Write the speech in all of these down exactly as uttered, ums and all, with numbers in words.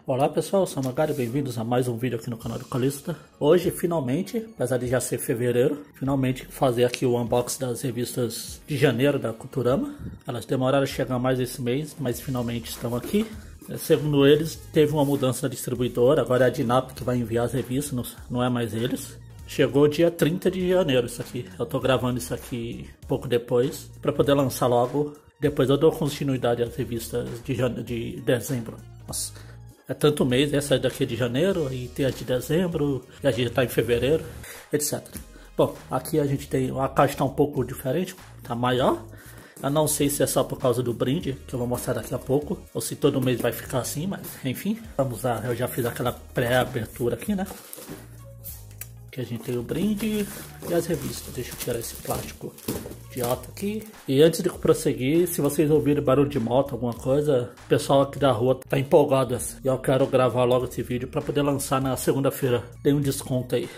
Olá pessoal, eu sou o Magari, bem-vindos a mais um vídeo aqui no canal do Calista. Hoje, finalmente, apesar de já ser fevereiro, finalmente fazer aqui o unboxing das revistas de janeiro da Culturama. Elas demoraram a chegar mais esse mês, mas finalmente estão aqui. Segundo eles, teve uma mudança na distribuidora, agora é a Dinap que vai enviar as revistas, não é mais eles. Chegou dia trinta de janeiro isso aqui, eu tô gravando isso aqui pouco depois, para poder lançar logo. Depois eu dou continuidade às revistas de, jane... de dezembro. Nossa. É tanto mês, essa daqui é de janeiro, e tem a de dezembro, e a gente está em fevereiro, etcétera. Bom, aqui a gente tem, a caixa está um pouco diferente, está maior. Eu não sei se é só por causa do brinde, que eu vou mostrar daqui a pouco, ou se todo mês vai ficar assim, mas enfim. Vamos lá, eu já fiz aquela pré-abertura aqui, né? Aqui a gente tem o brinde e as revistas. Deixa eu tirar esse plástico idiota aqui. E antes de prosseguir, se vocês ouvirem barulho de moto, alguma coisa, o pessoal aqui da rua tá empolgado. E eu quero gravar logo esse vídeo para poder lançar na segunda-feira. Tem um desconto aí.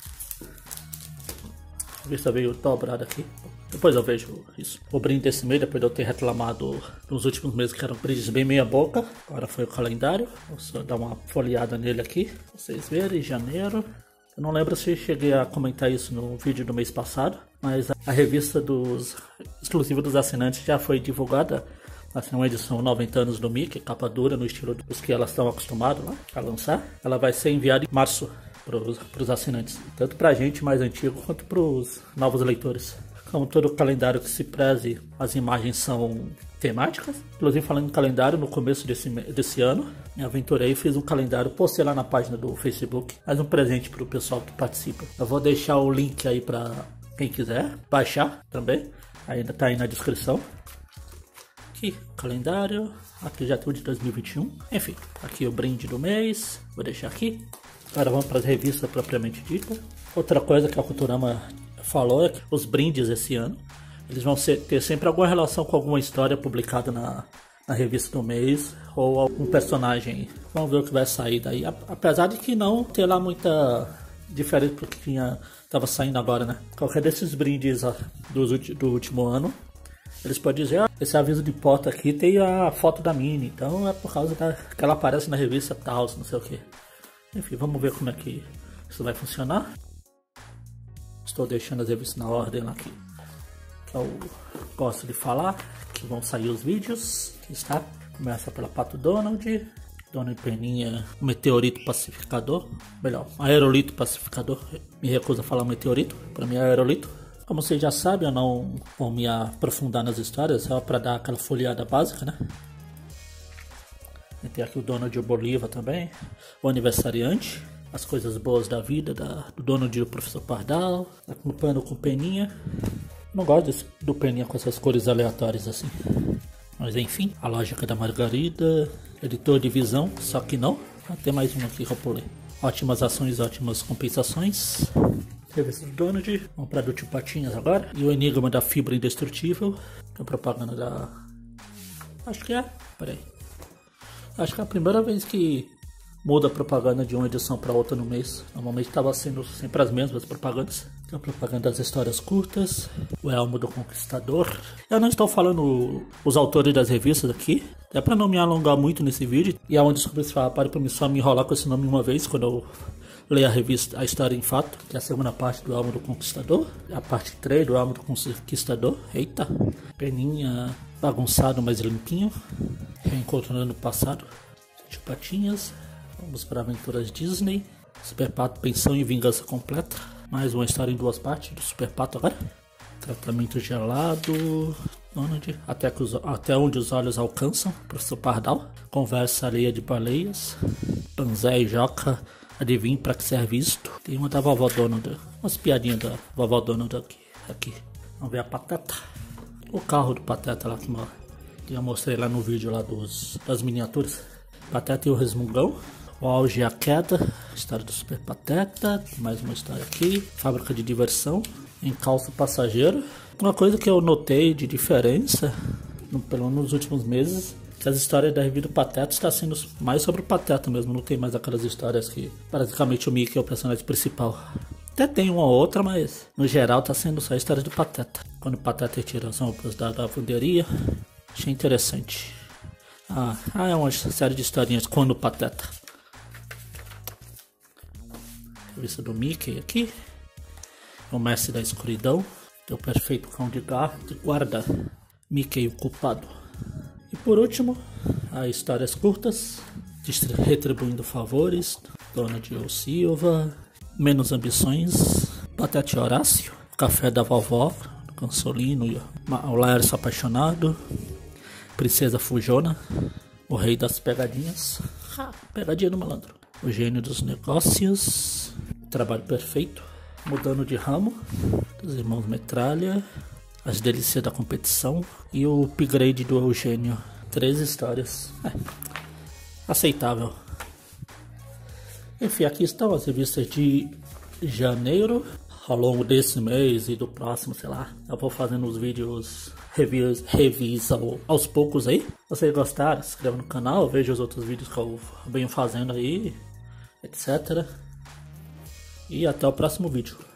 A revista veio dobrada aqui. Depois eu vejo isso. O brinde desse mês, depois de eu ter reclamado nos últimos meses que eram brindes bem meia boca. Agora foi o calendário. Vou só dar uma folheada nele aqui. Pra vocês verem, janeiro. Eu não lembro se cheguei a comentar isso no vídeo do mês passado, mas a revista dos exclusiva dos assinantes já foi divulgada. Assim, uma edição noventa anos do Mickey, capa dura no estilo dos que elas estão acostumadas lá a lançar. Ela vai ser enviada em março para os assinantes, tanto para a gente mais antigo quanto para os novos leitores. Como todo calendário que se preze, as imagens são temáticas. Inclusive, falando em calendário, no começo desse, desse ano, me aventurei e fiz um calendário, postei lá na página do Facebook, mais um presente para o pessoal que participa. Eu vou deixar o link aí para quem quiser baixar também, ainda está aí na descrição. Aqui, calendário, aqui já tem o de dois mil e vinte e um, enfim, aqui o brinde do mês, vou deixar aqui. Agora vamos para as revistas propriamente dita. Outra coisa que a Culturama falou é que os brindes esse ano eles vão ser, ter sempre alguma relação com alguma história publicada na, na revista do mês ou algum personagem. Vamos ver o que vai sair daí, apesar de que não ter lá muita diferença do que tinha, tava saindo agora, né? Qualquer desses brindes ó, do, do último ano, eles podem dizer, ó, esse aviso de porta aqui tem a foto da Minnie, então é por causa da, que ela aparece na revista tal, não sei o que. Enfim, vamos ver como é que isso vai funcionar. Estou deixando as revistas na ordem lá aqui que eu gosto de falar, que vão sair os vídeos. Aqui está, começa pela Pato Donald, Dona Peninha, Meteorito Pacificador, melhor, Aerolito Pacificador, me recuso a falar meteorito, para mim é aerolito. Como vocês já sabem, eu não vou me aprofundar nas histórias, só para dar aquela folheada básica, né? E tem aqui o Donald e o Bolívar também, o aniversariante, as coisas boas da vida, da, do Donald e do Professor Pardal, acompanhando com Peninha. Não gosto desse, do Peninha com essas cores aleatórias assim. Mas enfim, a lógica da Margarida, editor de visão, só que não. Ah, tem mais um aqui que eu pulei. Ótimas ações, ótimas compensações. Revista do Donald, vamos para do Tio Patinhas agora. E o Enigma da Fibra Indestrutível, que é propaganda da... Acho que é, peraí. Acho que é a primeira vez que muda a propaganda de uma edição para outra no mês. Normalmente estava sendo sempre as mesmas propagandas. Tem a propaganda das histórias curtas, o Elmo do Conquistador. Eu não estou falando os autores das revistas aqui, é para não me alongar muito nesse vídeo. E é onde descobri esse fala, para mim só me enrolar com esse nome uma vez, quando eu ler a revista A História em Fato, que é a segunda parte do Elmo do Conquistador, a parte três do Elmo do Conquistador. Eita, Peninha bagunçado, mas limpinho, reencontrando o passado. Tio Patinhas. Vamos para Aventuras Disney, Super Pato, Pensão e Vingança Completa. Mais uma história em duas partes do Super Pato agora. Tratamento gelado, Donald, até, que os, até onde os olhos alcançam, Professor Pardal. Conversa alheia de baleias, Panzé e Joca, adivinha para que serve isto. Tem uma da Vovó Donald, umas piadinhas da Vovó Donald aqui. aqui. Vamos ver a Pateta. O carro do Pateta lá que eu mostrei lá no vídeo lá dos, das miniaturas. Pateta e o Resmungão. O Auge e a Queda, história do Super Pateta, mais uma história aqui, Fábrica de Diversão, Encalço Passageiro. Uma coisa que eu notei de diferença, no, pelo menos nos últimos meses, que as histórias da revista do Pateta está sendo mais sobre o Pateta mesmo, não tem mais aquelas histórias que basicamente o Mickey é o personagem principal. Até tem uma ou outra, mas no geral está sendo só histórias do Pateta. Quando o Pateta tira as roupas da lavanderia, achei interessante. Ah, ah, é uma série de historinhas quando o Pateta. Revista do Mickey aqui. O Mestre da Escuridão. Teu perfeito cão de guarda. Mickey o culpado. E por último, as histórias curtas. Retribuindo favores. Dona Dio Silva. Menos ambições. Pateta e Horácio. Café da Vovó. Consolino. O Laércio Apaixonado. Princesa Fujona. O Rei das Pegadinhas. Ha, pegadinha do malandro. O Gênio dos Negócios. Trabalho Perfeito. Mudando de Ramo. Dos Irmãos Metralha. As Delícias da Competição. E o upgrade do Eugênio. Três histórias. É, aceitável. Enfim, aqui estão as revistas de janeiro. Ao longo desse mês e do próximo, sei lá, eu vou fazendo os vídeos reviews, reviews ao, aos poucos aí. Se vocês gostaram, se inscreva no canal, veja os outros vídeos que eu venho fazendo aí, etcétera. E até o próximo vídeo.